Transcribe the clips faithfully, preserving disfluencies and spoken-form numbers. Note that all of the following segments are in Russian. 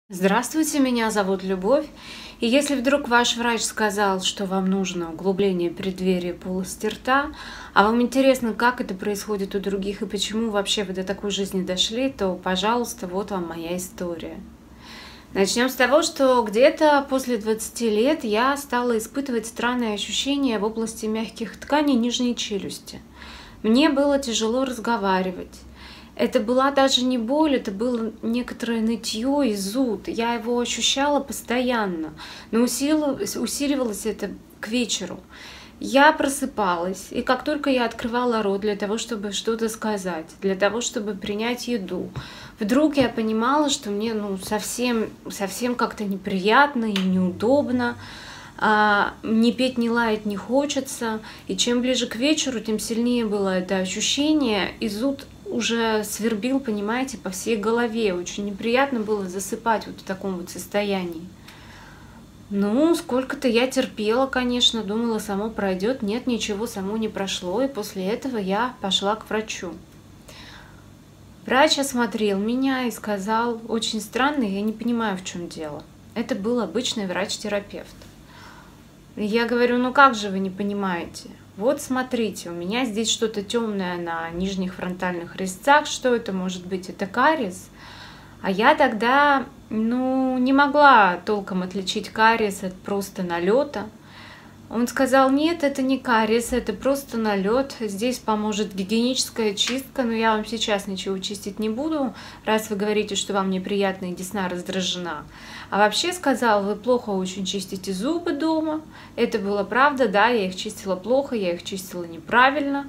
Здравствуйте, меня зовут Любовь. И если вдруг ваш врач сказал, что вам нужно углубление преддверия полости рта, а вам интересно, как это происходит у других и почему вообще вы до такой жизни дошли, то, пожалуйста, вот вам моя история. Начнем с того, что где-то после двадцати лет я стала испытывать странные ощущения в области мягких тканей нижней челюсти. Мне было тяжело разговаривать. Это была даже не боль, это было некоторое нытье и зуд. Я его ощущала постоянно, но усиливалось, усиливалось это к вечеру. Я просыпалась, и как только я открывала рот для того, чтобы что-то сказать, для того, чтобы принять еду, вдруг я понимала, что мне ну, совсем, совсем как-то неприятно и неудобно. А, ни петь, ни лаять не хочется. И чем ближе к вечеру, тем сильнее было это ощущение, и зуд уже свербил, понимаете, по всей голове. Очень неприятно было засыпать вот в таком вот состоянии. Ну, сколько-то я терпела, конечно, думала, само пройдет. Нет, ничего само не прошло, и после этого я пошла к врачу. Врач осмотрел меня и сказал: очень странно, я не понимаю, в чем дело. Это был обычный врач-терапевт. Я говорю: ну как же вы не понимаете? Вот смотрите, у меня здесь что-то темное на нижних фронтальных резцах. Что это может быть? Это кариес? А я тогда, ну, не могла толком отличить кариес от просто налета. Он сказал: нет, это не кариес, это просто налет. Здесь поможет гигиеническая чистка, но я вам сейчас ничего чистить не буду, раз вы говорите, что вам неприятно и десна раздражена. А вообще, сказал, вы плохо очень чистите зубы дома. Это было правда, да, я их чистила плохо, я их чистила неправильно.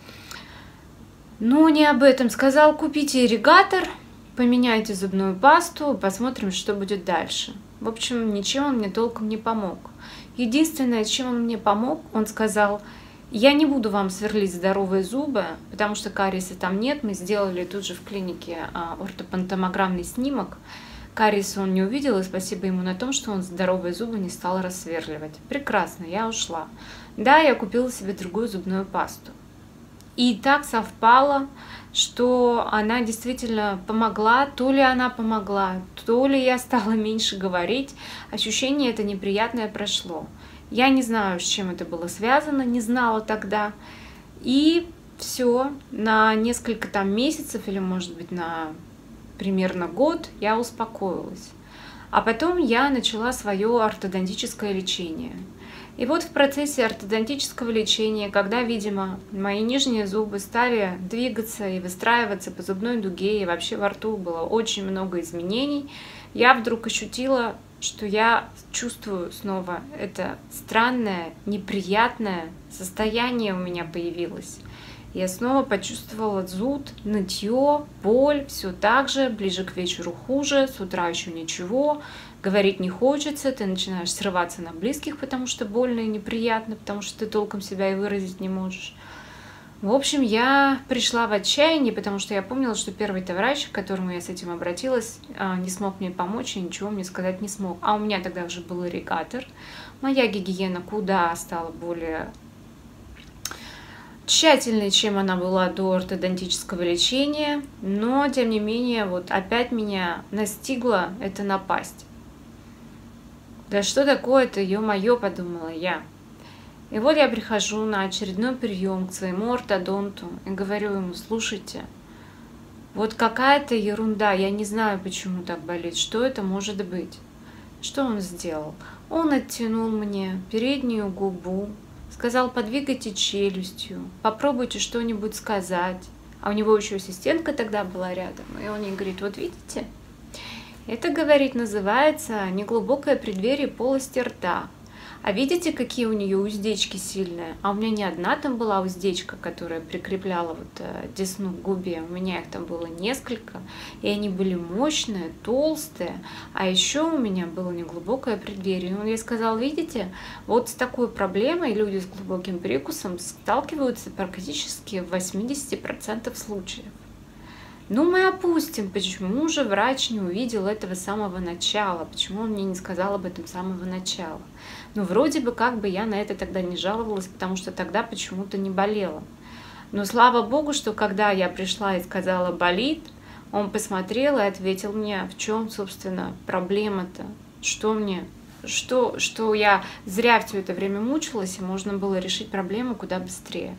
Но не об этом. Сказал: купите ирригатор, поменяйте зубную пасту, посмотрим, что будет дальше. В общем, ничем он мне толком не помог. Единственное, чем он мне помог, он сказал: я не буду вам сверлить здоровые зубы, потому что кариеса там нет. Мы сделали тут же в клинике ортопантомограммный снимок. Кариеса он не увидел, и спасибо ему на том, что он здоровые зубы не стал рассверливать. Прекрасно, я ушла. Да, я купила себе другую зубную пасту. И так совпало, что она действительно помогла. То ли она помогла, то ли я стала меньше говорить. Ощущение это неприятное прошло. Я не знаю, с чем это было связано, не знала тогда. И все, на несколько там месяцев или, может быть, на примерно год я успокоилась. А потом я начала свое ортодонтическое лечение. И вот в процессе ортодонтического лечения, когда, видимо, мои нижние зубы стали двигаться и выстраиваться по зубной дуге, и вообще во рту было очень много изменений, я вдруг ощутила, что я чувствую снова это странное, неприятное состояние у меня появилось. Я снова почувствовала зуд, нытье, боль, все так же, ближе к вечеру хуже, с утра еще ничего, говорить не хочется, ты начинаешь срываться на близких, потому что больно и неприятно, потому что ты толком себя и выразить не можешь. В общем, я пришла в отчаяние, потому что я помнила, что первый-то врач, к которому я с этим обратилась, не смог мне помочь и ничего мне сказать не смог. А у меня тогда уже был ирригатор, моя гигиена куда стала более тщательной, чем она была до ортодонтического лечения, но, тем не менее, вот опять меня настигла эта напасть. Да что такое-то, ё-моё, подумала я. И вот я прихожу на очередной прием к своему ортодонту и говорю ему: слушайте, вот какая-то ерунда, я не знаю, почему так болит, что это может быть. Что он сделал? Он оттянул мне переднюю губу, сказал: подвигайте челюстью, попробуйте что-нибудь сказать. А у него еще ассистентка тогда была рядом. И он ей говорит: вот видите, это, говорит, называется неглубокое преддверие полости рта. А видите, какие у нее уздечки сильные? А у меня не одна там была уздечка, которая прикрепляла вот десну к губе. У меня их там было несколько. И они были мощные, толстые. А еще у меня было неглубокое преддверие. И он ей сказал: видите, вот с такой проблемой люди с глубоким прикусом сталкиваются практически в восьмидесяти процентах случаев. Ну, мы опустим, почему же врач не увидел этого с самого начала, почему он мне не сказал об этом с самого начала. Ну, вроде бы как бы я на это тогда не жаловалась, потому что тогда почему-то не болела. Но слава богу, что когда я пришла и сказала болит, Он посмотрел и ответил мне, в чем, собственно, проблема-то, что мне, что, что я зря все это время мучилась, и можно было решить проблему куда быстрее.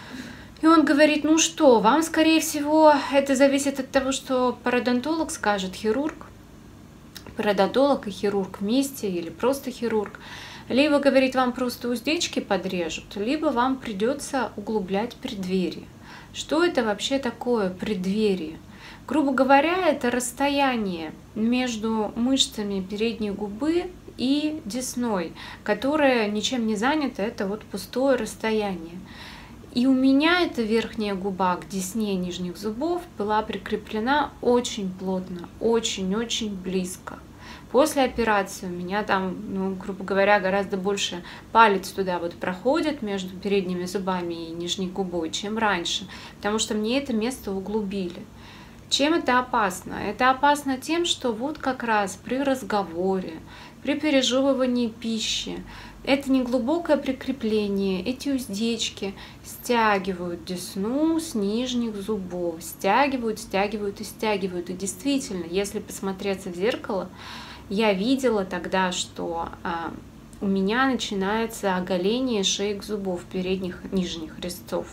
И он говорит, ну что, вам, скорее всего, это зависит от того, что пародонтолог скажет, хирург, пародонтолог и хирург вместе, или просто хирург. Либо, говорит, вам просто уздечки подрежут, либо вам придется углублять преддверие. Что это вообще такое преддверие? Грубо говоря, это расстояние между мышцами передней губы и десной, которое ничем не занято, это вот пустое расстояние. И у меня эта верхняя губа к десне нижних зубов была прикреплена очень плотно, очень-очень близко. После операции у меня там, ну, грубо говоря, гораздо больше палец туда вот проходит между передними зубами и нижней губой, чем раньше, потому что мне это место углубили. Чем это опасно? Это опасно тем, что вот как раз при разговоре, при пережевывании пищи, это неглубокое прикрепление, эти уздечки стягивают десну с нижних зубов, стягивают, стягивают и стягивают. И действительно, если посмотреться в зеркало, я видела тогда, что а, у меня начинается оголение шеек зубов, передних нижних резцов.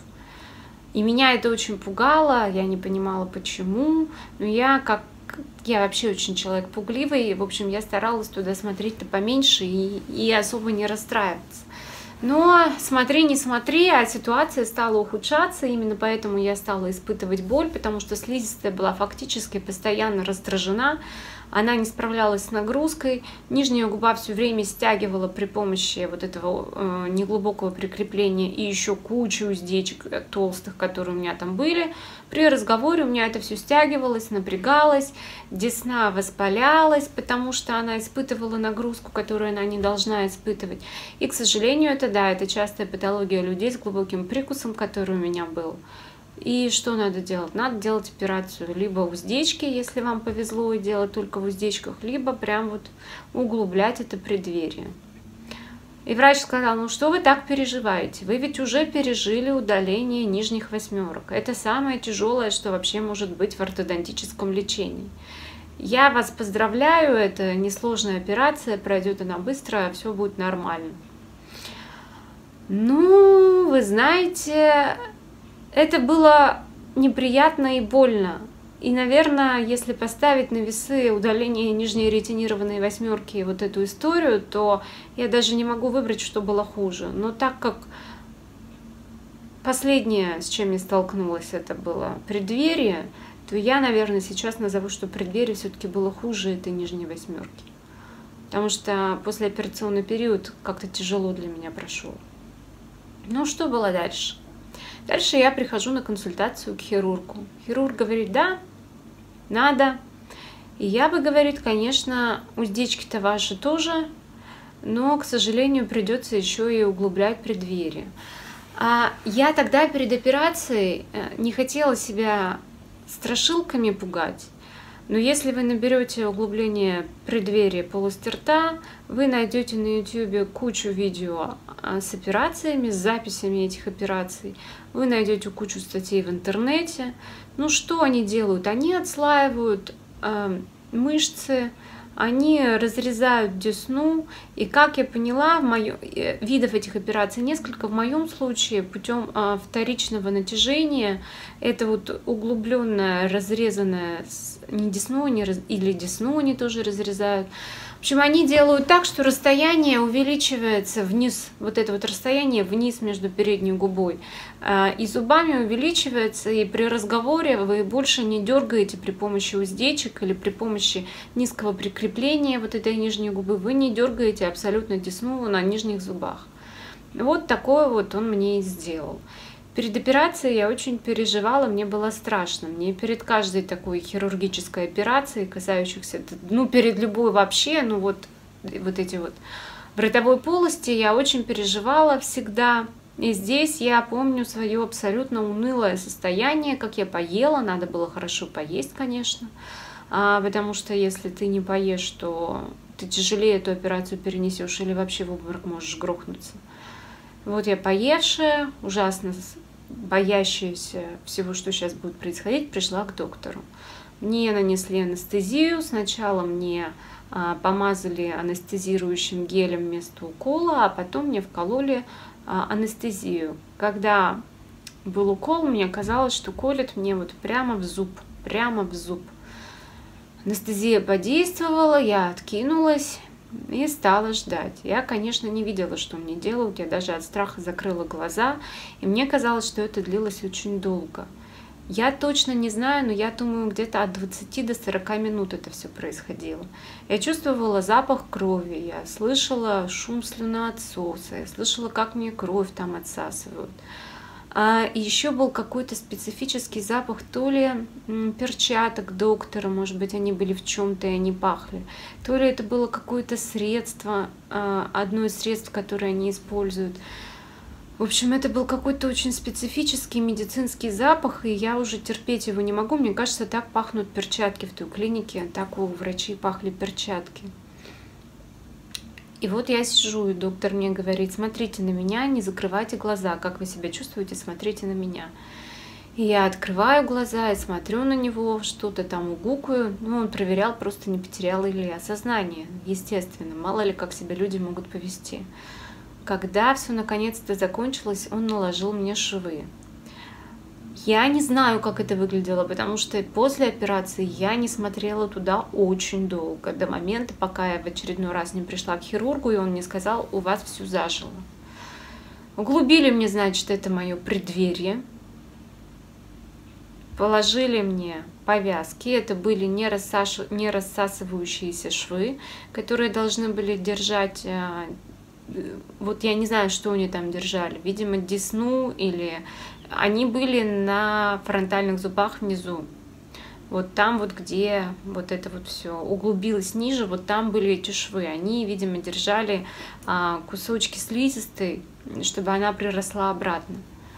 И меня это очень пугало, я не понимала почему, но я как я вообще очень человек пугливый, в общем, я старалась туда смотреть-то поменьше и, и особо не расстраиваться. Но смотри, не смотри, а ситуация стала ухудшаться, именно поэтому я стала испытывать боль, потому что слизистая была фактически постоянно раздражена, она не справлялась с нагрузкой, нижняя губа все время стягивала при помощи вот этого э, неглубокого прикрепления и еще кучу уздечек толстых, которые у меня там были. При разговоре у меня это все стягивалось, напрягалось, десна воспалялась, потому что она испытывала нагрузку, которую она не должна испытывать. И, к сожалению, это да, это частая патология людей с глубоким прикусом, который у меня был. И что надо делать? Надо делать операцию либо уздечки, если вам повезло и делать только в уздечках, либо прям вот углублять это преддверие. И врач сказал, ну что вы так переживаете? Вы ведь уже пережили удаление нижних восьмерок. Это самое тяжелое, что вообще может быть в ортодонтическом лечении. Я вас поздравляю, это несложная операция, пройдет она быстро, все будет нормально. Ну, вы знаете... Это было неприятно и больно. И, наверное, если поставить на весы удаление нижней ретинированной восьмерки и вот эту историю, то я даже не могу выбрать, что было хуже. Но так как последнее, с чем я столкнулась, это было преддверие, то я, наверное, сейчас назову, что преддверие все-таки было хуже этой нижней восьмерки. Потому что послеоперационный период как-то тяжело для меня прошел. Ну, что было дальше? Дальше я прихожу на консультацию к хирургу. Хирург говорит, да, надо. И я бы, говорит, конечно, уздечки-то ваши тоже, но, к сожалению, придется еще и углублять преддверие. А я тогда перед операцией не хотела себя страшилками пугать. Но если вы наберете углубление преддверия полости рта, вы найдете на ютубе кучу видео с операциями, с записями этих операций. Вы найдете кучу статей в интернете. Ну что они делают? Они отслаивают э, мышцы, они разрезают десну. И как я поняла, в моё, видов этих операций несколько. В моем случае путем э, вторичного натяжения это вот углубленная, разрезанная не десну, не раз, или десну они тоже разрезают. В общем, они делают так, что расстояние увеличивается вниз, вот это вот расстояние вниз между передней губой и зубами увеличивается, и при разговоре вы больше не дергаете при помощи уздечек или при помощи низкого прикрепления вот этой нижней губы, вы не дергаете абсолютно десну на нижних зубах. Вот такое вот он мне и сделал. Перед операцией я очень переживала, мне было страшно. Мне перед каждой такой хирургической операцией, касающихся, ну, перед любой вообще, ну, вот, вот эти вот в ротовой полости, я очень переживала всегда. И здесь я помню свое абсолютно унылое состояние, как я поела, надо было хорошо поесть, конечно, а, потому что если ты не поешь, то ты тяжелее эту операцию перенесешь или вообще в обморок можешь грохнуться. Вот я поевшая, ужасно боящаяся всего, что сейчас будет происходить, пришла к доктору. Мне нанесли анестезию. Сначала мне а, помазали анестезирующим гелем вместо укола, а потом мне вкололи а, анестезию. Когда был укол, мне казалось, что колет мне вот прямо в зуб, прямо в зуб. Анестезия подействовала, я откинулась и стала ждать. Я, конечно, не видела, что мне делают, я даже от страха закрыла глаза, и мне казалось, что это длилось очень долго. Я точно не знаю, но я думаю, где-то от двадцати до сорока минут это все происходило. Я чувствовала запах крови, я слышала шум слюноотсоса, я слышала, как мне кровь там отсасывают. А еще был какой-то специфический запах, то ли перчаток доктора, может быть, они были в чем-то и они пахли, то ли это было какое-то средство, одно из средств, которые они используют. В общем, это был какой-то очень специфический медицинский запах, и я уже терпеть его не могу. Мне кажется, так пахнут перчатки в той клинике, так у врачей пахли перчатки. И вот я сижу, и доктор мне говорит: смотрите на меня, не закрывайте глаза, как вы себя чувствуете, смотрите на меня. И я открываю глаза и смотрю на него, что-то там угукаю. Ну, он проверял, просто не потеряла ли я сознание. Естественно, мало ли, как себя люди могут повести. Когда все наконец-то закончилось, он наложил мне швы. Я не знаю, как это выглядело, потому что после операции я не смотрела туда очень долго, до момента, пока я в очередной раз не пришла к хирургу, и он мне сказал: у вас все зажило. Углубили мне, значит, это мое преддверие, положили мне повязки, это были не, рассаш... не рассасывающиеся швы, которые должны были держать, вот я не знаю, что они там держали, видимо, десну, или они были на фронтальных зубах внизу. Вот там вот, где вот это вот все углубилось ниже, вот там были эти швы. Они, видимо, держали а, кусочки слизистой, чтобы она приросла обратно.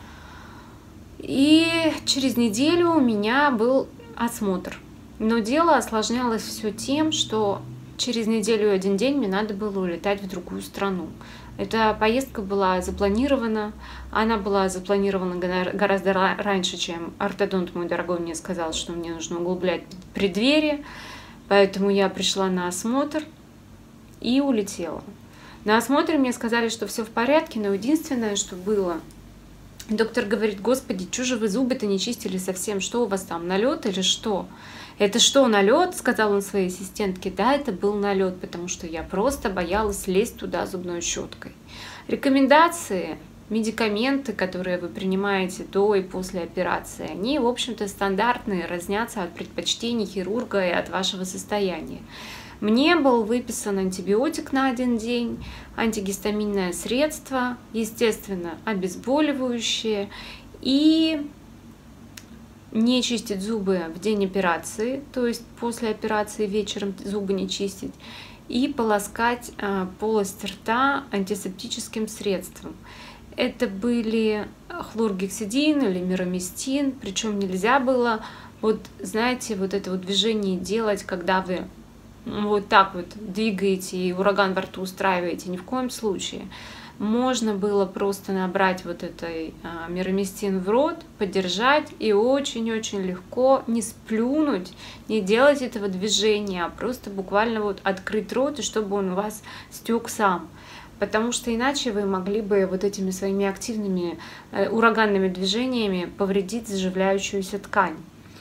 И через неделю у меня был осмотр. Но дело осложнялось все тем, что через неделю и один день мне надо было улетать в другую страну. Эта поездка была запланирована, она была запланирована гораздо раньше, чем ортодонт мой дорогой мне сказал, что мне нужно углублять преддверие, поэтому я пришла на осмотр и улетела. На осмотре мне сказали, что все в порядке, но единственное, что было, доктор говорит: господи, что же вы зубы-то не чистили совсем, что у вас там, налет или что? Это что, налет? Сказал он своей ассистентке. Да, это был налет, потому что я просто боялась лезть туда зубной щеткой. Рекомендации, медикаменты, которые вы принимаете до и после операции, они, в общем-то, стандартные, разнятся от предпочтений хирурга и от вашего состояния. Мне был выписан антибиотик на один день, антигистаминное средство, естественно, обезболивающее, и не чистить зубы в день операции, то есть после операции вечером зубы не чистить, и полоскать а, полость рта антисептическим средством. Это были хлоргексидин или мироместин, причем нельзя было, вот знаете, вот это вот движение делать, когда вы вот так вот двигаете и ураган во рту устраиваете, ни в коем случае. Можно было просто набрать вот этой а, мироместин в рот, подержать и очень-очень легко не сплюнуть, не делать этого движения, а просто буквально вот открыть рот, и чтобы он у вас стек сам. Потому что иначе вы могли бы вот этими своими активными э, ураганными движениями повредить заживляющуюся ткань.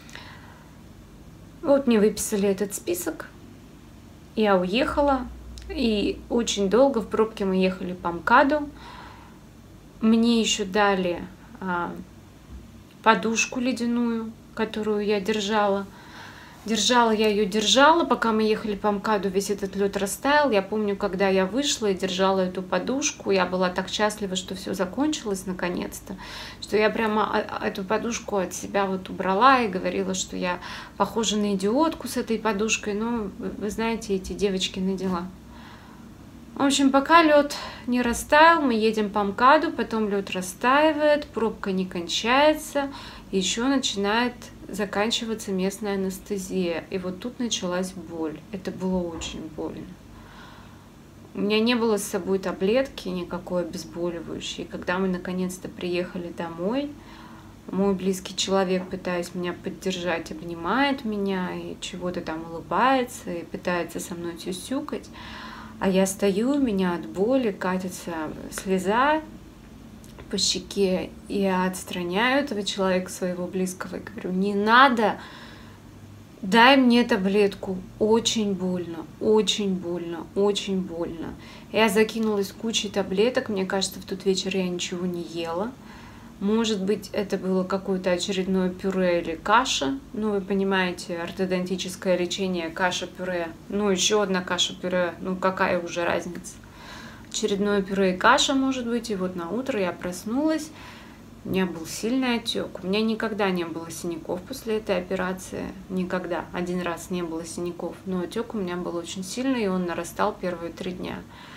Вот мне выписали этот список, я уехала. И очень долго в пробке мы ехали по МКАДу. Мне еще дали а, подушку ледяную, которую я держала. Держала я ее, держала, пока мы ехали по МКАДу, весь этот лед растаял. Я помню, когда я вышла и держала эту подушку, я была так счастлива, что все закончилось наконец-то, что я прямо эту подушку от себя вот убрала и говорила, что я похожа на идиотку с этой подушкой. Но вы знаете, эти девочкины дела. В общем, пока лед не растаял, мы едем по МКАДу, потом лед растаивает, пробка не кончается, еще начинает заканчиваться местная анестезия. И вот тут началась боль. Это было очень больно. У меня не было с собой таблетки никакой обезболивающей. Когда мы наконец-то приехали домой, Мой близкий человек, пытаясь меня поддержать, обнимает меня и чего-то там улыбается и пытается со мной сюсюкать. А я стою, у меня от боли катится слеза по щеке, и я отстраняю этого человека, своего близкого, и говорю: не надо, дай мне таблетку, очень больно, очень больно, очень больно. Я закинулась кучей таблеток, мне кажется, в тот вечер я ничего не ела. Может быть, это было какое-то очередное пюре или каша. Ну, вы понимаете, ортодонтическое лечение, каша-пюре. Ну, еще одна каша-пюре. Ну, какая уже разница? Очередное пюре и каша, может быть. И вот на утро я проснулась. У меня был сильный отек. У меня никогда не было синяков после этой операции. Никогда. Один раз не было синяков. Но отек у меня был очень сильный, и он нарастал первые три дня.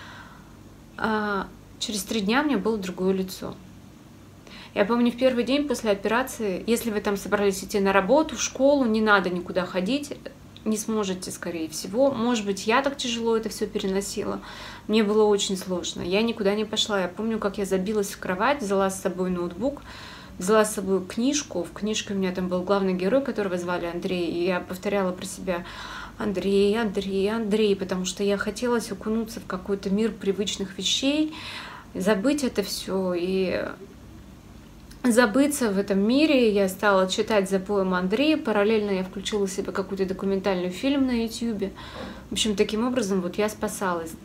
А через три дня у меня было другое лицо. Я помню, в первый день после операции, если вы там собрались идти на работу, в школу, не надо никуда ходить, не сможете, скорее всего. Может быть, я так тяжело это все переносила. Мне было очень сложно. Я никуда не пошла. Я помню, как я забилась в кровать, взяла с собой ноутбук, взяла с собой книжку. В книжке у меня там был главный герой, которого звали Андрей, и я повторяла про себя: Андрей, Андрей, Андрей, потому что я хотела окунуться в какой-то мир привычных вещей, забыть это все и забыться в этом мире. Я стала читать за поем Андрея, параллельно я включила себе какой-то документальный фильм на ютубе. В общем, таким образом вот я спасалась.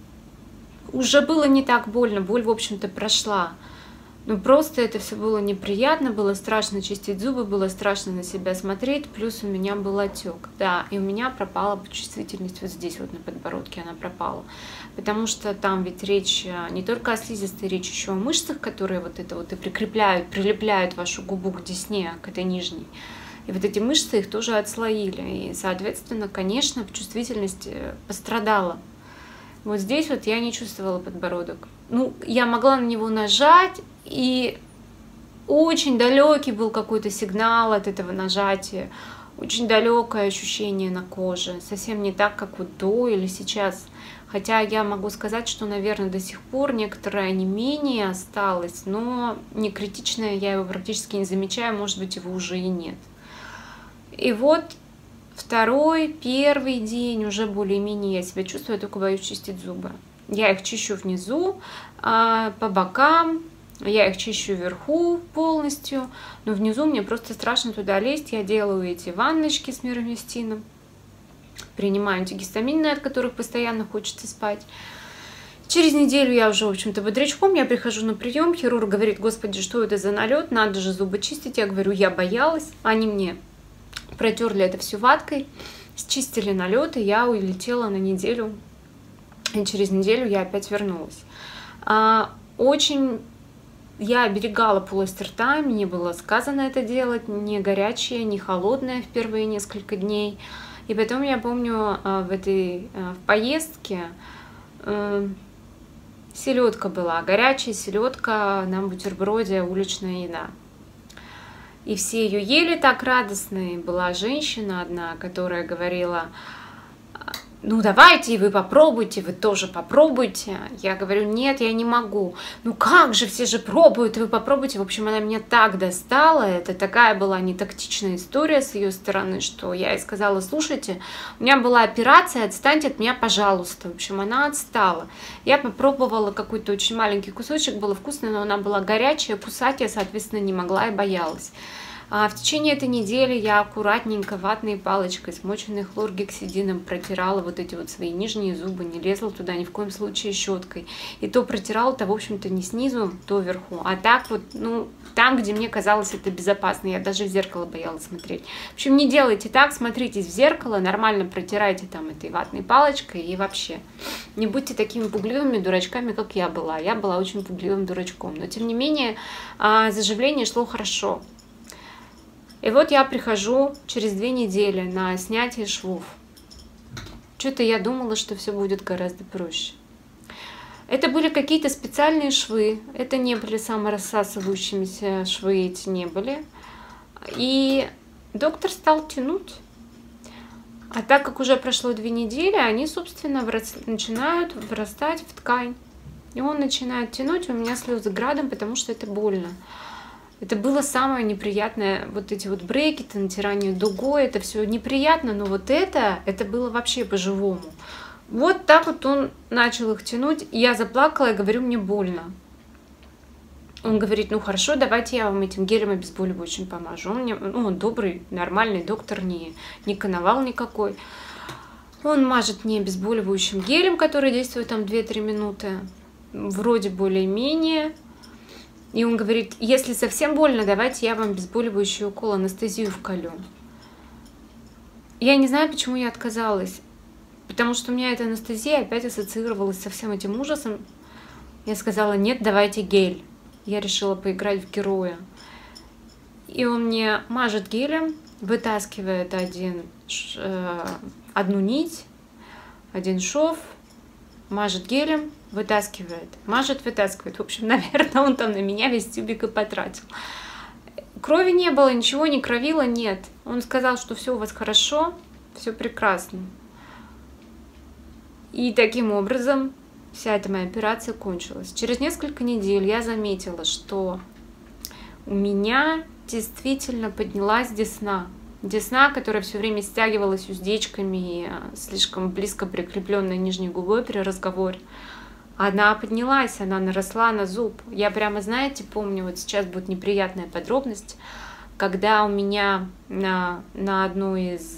Уже было не так больно, боль, в общем-то, прошла. Но просто это все было неприятно, было страшно чистить зубы, было страшно на себя смотреть, плюс у меня был отек. Да, и у меня пропала чувствительность вот здесь, вот на подбородке она пропала. Потому что там ведь речь не только о слизистой, речь еще о мышцах, которые вот это вот и прикрепляют, прилепляют вашу губу к десне, к этой нижней. И вот эти мышцы их тоже отслоили. И, соответственно, конечно, чувствительность пострадала. Вот здесь вот я не чувствовала подбородок. Ну, я могла на него нажать, и очень далекий был какой-то сигнал от этого нажатия, очень далекое ощущение на коже, совсем не так, как вот до или сейчас. Хотя я могу сказать, что, наверное, до сих пор некоторое онемение осталось, но не критичное, я его практически не замечаю, может быть, его уже и нет. И вот второй, первый день уже более-менее я себя чувствую, я только боюсь чистить зубы. Я их чищу внизу, по бокам, я их чищу вверху полностью, но внизу мне просто страшно туда лезть. Я делаю эти ванночки с мироместином, принимаю антигистаминные, от которых постоянно хочется спать. Через неделю я уже, в общем-то, бодрячком, я прихожу на прием, хирург говорит: господи, что это за налет, надо же зубы чистить. Я говорю: я боялась. Они мне протерли это все ваткой, счистили налет, и я улетела на неделю. И через неделю я опять вернулась. Очень я оберегала полость рта, мне было сказано это делать, не горячее, не холодное в первые несколько дней. И потом я помню в этой в поездке селедка была, горячая селедка на бутерброде, уличная еда. И все ее ели так радостно. И была женщина одна, которая говорила: ну давайте, вы попробуйте, вы тоже попробуйте. Я говорю: нет, я не могу. Ну как же, все же пробуют, вы попробуйте. В общем, она меня так достала. Это такая была нетактичная история с ее стороны, что я ей сказала: слушайте, у меня была операция, отстаньте от меня, пожалуйста. В общем, она отстала. Я попробовала какой-то очень маленький кусочек, было вкусно, но она была горячая, кусать я, соответственно, не могла и боялась. В течение этой недели я аккуратненько ватной палочкой, смоченной хлоргексидином, протирала вот эти вот свои нижние зубы, не лезла туда ни в коем случае щеткой. И то протирала-то, в общем-то, не снизу, то вверху, а так вот, ну, там, где мне казалось это безопасно. Я даже в зеркало боялась смотреть. В общем, не делайте так, смотритесь в зеркало, нормально протирайте там этой ватной палочкой и вообще. Не будьте такими пугливыми дурачками, как я была. Я была очень пугливым дурачком. Но, тем не менее, заживление шло хорошо. И вот я прихожу через две недели на снятие швов. Что-то я думала, что все будет гораздо проще. Это были какие-то специальные швы. Это не были саморассасывающимися швы, эти не были. И доктор стал тянуть. А так как уже прошло две недели, они, собственно, врос... начинают вырастать в ткань. И он начинает тянуть, у меня слезы градом, потому что это больно. Это было самое неприятное, вот эти вот брекеты, натирание дугой, это все неприятно, но вот это, это было вообще по-живому. Вот так вот он начал их тянуть, я заплакала и говорю, мне больно. Он говорит, ну хорошо, давайте я вам этим гелем обезболивающим помажу. Он мне, ну, он добрый, нормальный доктор, не, не коновал никакой. Он мажет мне обезболивающим гелем, который действует там две-три минуты, вроде более-менее. И он говорит, если совсем больно, давайте я вам обезболивающий укол, анестезию вколю. Я не знаю, почему я отказалась, потому что у меня эта анестезия опять ассоциировалась со всем этим ужасом. Я сказала, нет, давайте гель. Я решила поиграть в героя. И он мне мажет гелем, вытаскивает один, э, одну нить, один шов, мажет гелем, вытаскивает, мажет, вытаскивает. В общем, наверное, он там на меня весь тюбик и потратил. Крови не было, ничего не кровило, нет. Он сказал, что все у вас хорошо, все прекрасно. И таким образом вся эта моя операция кончилась. Через несколько недель я заметила, что у меня действительно поднялась десна. Десна, которая все время стягивалась уздечками и слишком близко прикрепленной нижней губой при разговоре. Она поднялась, она наросла на зуб. Я прямо, знаете, помню, вот сейчас будет неприятная подробность, когда у меня на, на одной из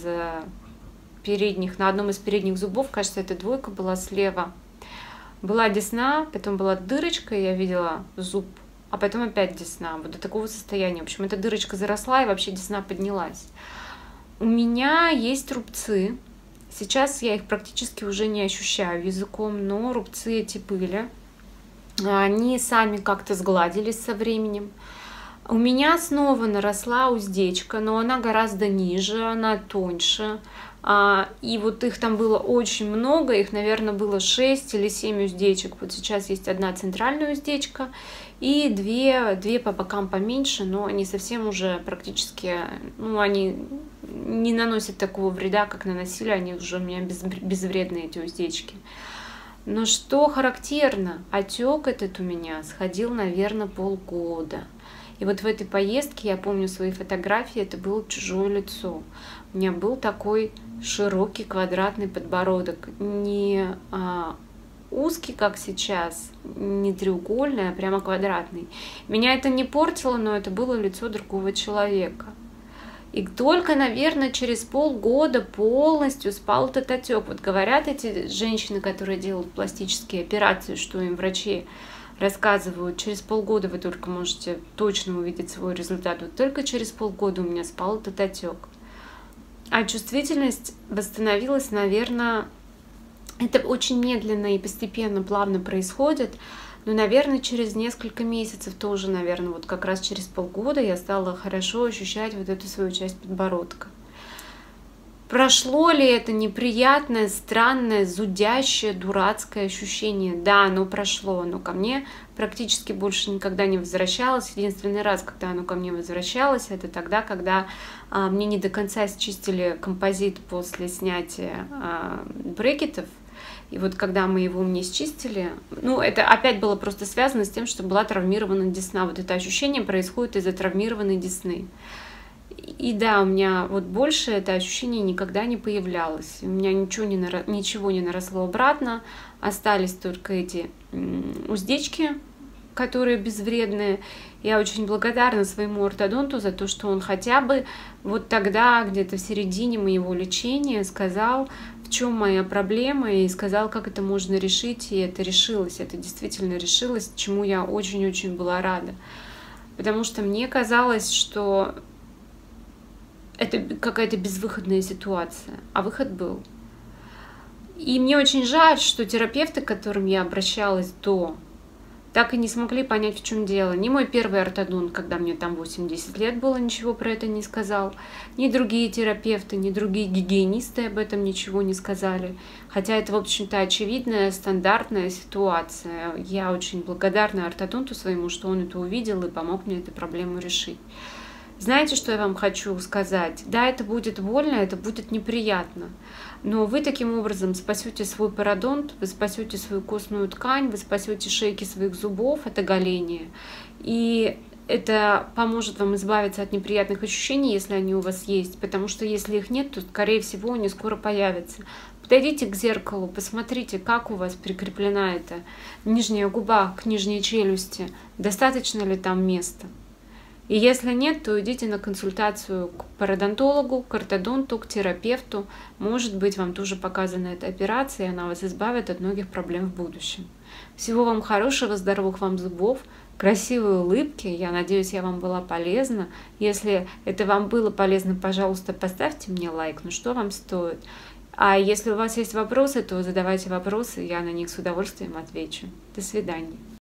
передних, на одном из передних зубов, кажется, эта двойка была слева, была десна, потом была дырочка, и я видела зуб, а потом опять десна, вот до такого состояния. В общем, эта дырочка заросла, и вообще десна поднялась. У меня есть рубцы. Сейчас я их практически уже не ощущаю языком, но рубцы эти были. Они сами как-то сгладились со временем. У меня снова наросла уздечка, но она гораздо ниже, она тоньше. И вот их там было очень много, их, наверное, было шесть или семь уздечек. Вот сейчас есть одна центральная уздечка и две, две по бокам поменьше, но они совсем уже практически, ну, они не наносят такого вреда, как наносили, они уже у меня без, безвредные, эти уздечки. Но что характерно, отек этот у меня сходил, наверное, полгода. И вот в этой поездке, я помню свои фотографии, это было чужое лицо. У меня был такой широкий квадратный подбородок, не а, узкий, как сейчас, не треугольный, а прямо квадратный. Меня это не портило, но это было лицо другого человека. И только, наверное, через полгода полностью спал этот отек. Вот говорят эти женщины, которые делают пластические операции, что им врачи рассказывают, через полгода вы только можете точно увидеть свой результат. Вот только через полгода у меня спал этот отек. А чувствительность восстановилась, наверное, это очень медленно и постепенно, плавно происходит, но, наверное, через несколько месяцев тоже, наверное, вот как раз через полгода я стала хорошо ощущать вот эту свою часть подбородка. Прошло ли это неприятное, странное, зудящее, дурацкое ощущение? Да, оно прошло, оно ко мне практически больше никогда не возвращалось. Единственный раз, когда оно ко мне возвращалось, это тогда, когда а, мне не до конца счистили композит после снятия а, брекетов. И вот когда мы его мне счистили, ну, это опять было просто связано с тем, что была травмирована десна. Вот это ощущение происходит из-за травмированной десны. И да, у меня вот больше это ощущение никогда не появлялось. У меня ничего не, наро... ничего не наросло обратно. Остались только эти уздечки, которые безвредные. Я очень благодарна своему ортодонту за то, что он хотя бы вот тогда, где-то в середине моего лечения, сказал, в чем моя проблема, и сказал, как это можно решить. И это решилось, это действительно решилось, чему я очень-очень была рада. Потому что мне казалось, что это какая-то безвыходная ситуация, а выход был. И мне очень жаль, что терапевты, к которым я обращалась до, так и не смогли понять, в чем дело. Ни мой первый ортодонт, когда мне там восемьдесят лет было, ничего про это не сказал, ни другие терапевты, ни другие гигиенисты об этом ничего не сказали. Хотя это, в общем-то, очевидная, стандартная ситуация. Я очень благодарна ортодонту своему, что он это увидел и помог мне эту проблему решить. Знаете, что я вам хочу сказать? Да, это будет больно, это будет неприятно, но вы таким образом спасете свой пародонт, вы спасете свою костную ткань, вы спасете шейки своих зубов от оголения. И это поможет вам избавиться от неприятных ощущений, если они у вас есть, потому что если их нет, то, скорее всего, они скоро появятся. Подойдите к зеркалу, посмотрите, как у вас прикреплена эта нижняя губа к нижней челюсти, достаточно ли там места. И если нет, то идите на консультацию к пародонтологу, к ортодонту, к терапевту. Может быть, вам тоже показана эта операция, и она вас избавит от многих проблем в будущем. Всего вам хорошего, здоровых вам зубов, красивой улыбки. Я надеюсь, я вам была полезна. Если это вам было полезно, пожалуйста, поставьте мне лайк. Ну что вам стоит? А если у вас есть вопросы, то задавайте вопросы, я на них с удовольствием отвечу. До свидания.